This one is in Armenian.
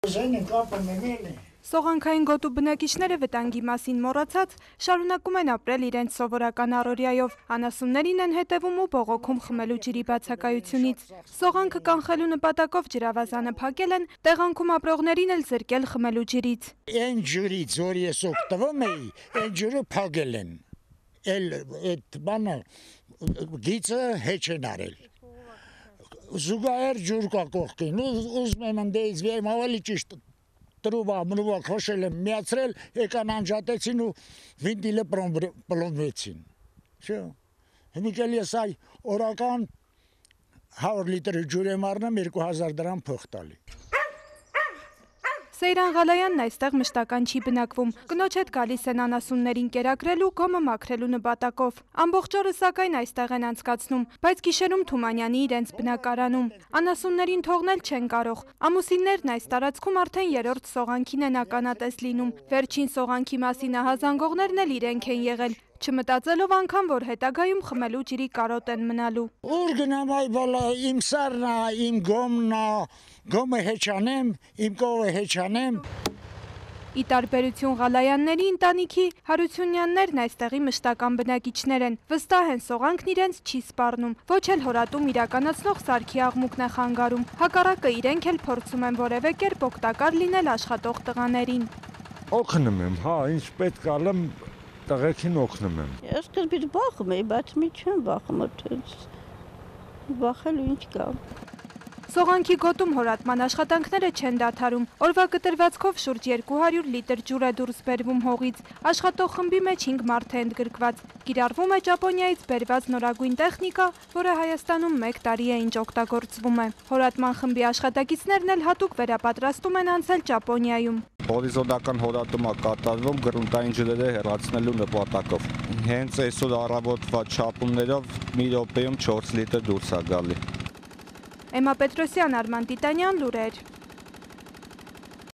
Սողանքային գոտու բնակիչները վտանգի մասին մոռացած շարունակում են ապրել իրենց սովորական առօրյայով, անասուններին են հետևում ու բողոքում խմելու ջրի բացակայությունից։ Սողանքը կանխելու նպատակով ջրավազանը փակել են, տեղանքում ապրողներին էլ զրկել խմելու ջրից։ Այն ջրից, որ ես օգտվում էի, այն ջուրը փակել են։ Այդ բանը գիծը հեչ են արել։ Զուգահեռ ջուր կա կողքին, ուզում եմ ընդեից վիայմ ավելի ճիշտ տրուվա, մնուվա խոշել եմ միացրել, եկան անջատեցին ու վինտիլը պլոմվեցին։ Հիմիկել ես այ օրական 100 լիտր ջուր եմ առնում 2000 դրամ փող տալի։ Սեյրան Ղալայանն այստեղ մշտական չի բնակվում, կնոջ հետ գալիս են անասուններին կերակրելու, գոմը մաքրելու նպատակով։ Ամբողջ օրը սակայն այստեղ են անցկացնում, բայց գիշերում Թումանյանի իրենց բնակարանում։ Անասուններին թողնել չեն կարող։ Ամուսիններն այս տարածքում արդեն 3-րդ սողանքին են ականատես լինում։ Վերջին սողանքի մասին ահազանգողներն էլ իրենք են եղել, չմտածելով անգամ, որ հետագայում խմելու ջրի կարոտ են մնալու։ Ուր գնամ այ բալա, իմ սարն է, իմ գոմն է, գոմը հեչանեմ, իմ կովը հեչանեմ։ Ի տարբերություն Ղալայանների ընտանիքի, Հարությունյաններն այստեղի մշտական բնակիչներ են, վստահ են սողանքն իրենց չի սպառնում, ոչ էլ հորատում իրականացնող սարքի աղմուկն է խանգարում, հակառակը իրենք էլ փորձում են որևէ կերպ օգտակար լինել աշխատող տղաներին։ Օգնում եմ, հա, ինչ պետք է ալեմ, տղեկին օգնում եմ։ Ես սկզբից բախում էի, բայց մի չեմ բախում, բախելու ինչ կա։ Սողանքի գոտում հորատման աշխատանքները չեն դադարում։ Օրվա կտրվածքով շուրջ 200 լիտր ջուր է դուրս բերվում հողից։ Աշխատող խմբի մեջ 5 մարդ է ընդգրկված։ Կիրառվում է Ճապոնիայից բերված նորագույն տեխնիկա, որը Հայաստանում 1 տարի է ինչ օգտագործվում է։ Հորատման խմբի աշխատակիցներն էլ հատուկ վերապատրաստում են անցել Ճապոնիայում։ Հորիզոնտական հորատում է կատարվում գրունտային ջրերը հեռացնելու նպատակով։ Հենց այսօր առավոտվա չափումներով մի րոպեում 4 լիտր դուրս է գալի։ Էմմա Պետրոսյան, Արման Տիտանյան, լուրեր։